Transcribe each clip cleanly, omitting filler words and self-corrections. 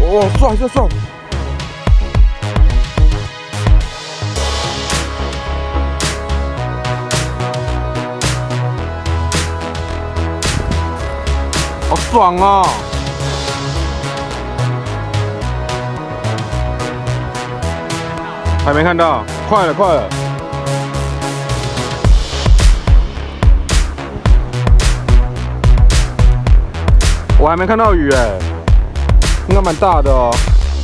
哦，帅帅帅！好爽哦！还没看到，快了快了！我还没看到鱼哎，应该蛮大的哦。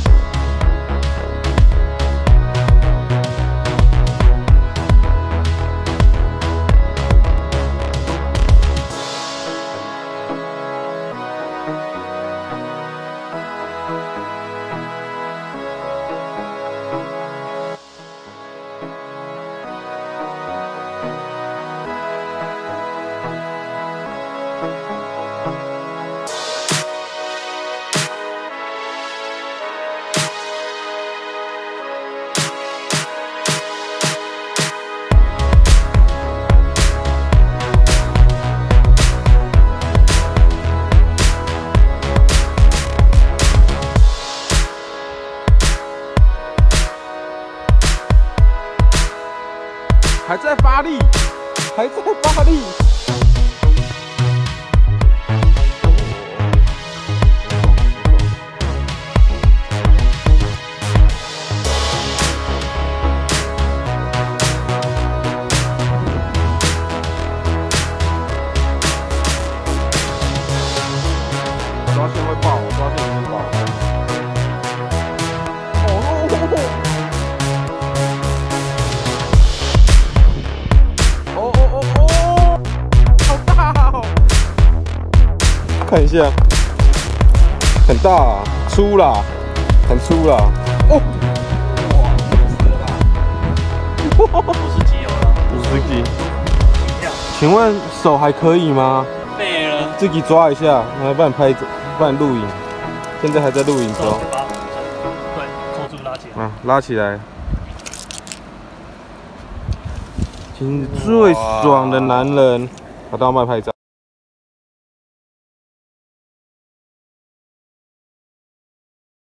还在发力，还在发力。抓线会爆，抓线会爆。看一下，很大、啊，粗啦，很粗啦。哦， 哇，50几有了 ，50几。请问手还可以吗？ 废了。 自己抓一下，来帮你拍，帮你录影。现在还在录影中。 对，扣住拉起来。 啊，拉起来。今日最爽的男人，跑到麦拍照。